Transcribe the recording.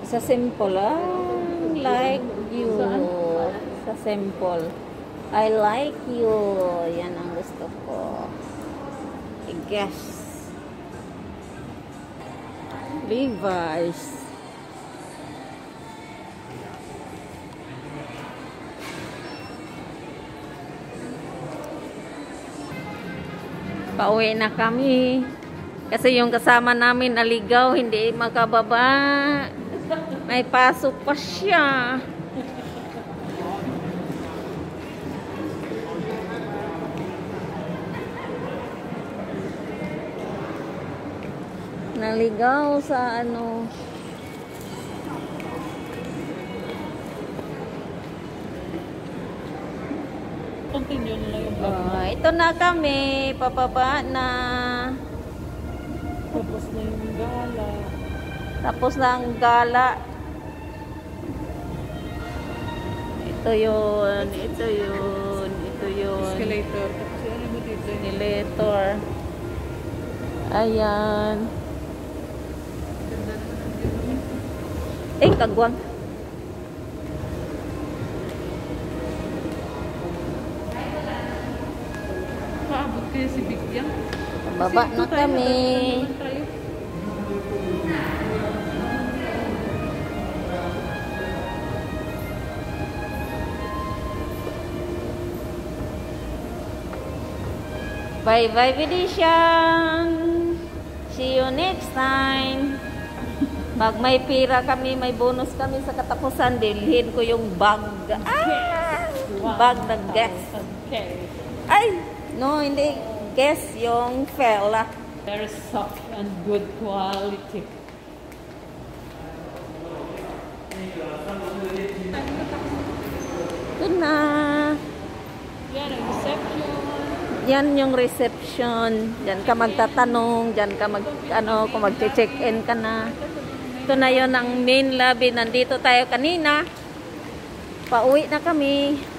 Sa simple, like you. Sa simple. I like you. Yan ang gusto ko. I guess. Levi's. Pauwi na kami. Kasi yung kasama namin naligaw, hindi makababa. May pasok pa siya. Naligaw sa ano. Continue na lang yung vlog. Ito na kami. Papaba na. Tapos na yung gala. Tapos na ang gala. Ito yun. Ito yun. Ito yun. Escalator. Tapos ano mo dito? Escalator. Ayan. Kagwang. Paabot kayo si Bigyan. Baba na kami. Bye-bye, Venetian. See you next time. Pag may pira kami, may bonus kami sa katapusan, dilhin ko yung bag. Bag na guess. Ay, no, hindi guess yung fella. Very soft and good quality. Ito na. Yan ang reception. Yan yung reception. Diyan ka magtatanong, diyan ka kung mag-check-in ka na. Ito na yon ang main lobby. Nandito tayo kanina. Pauwi na kami.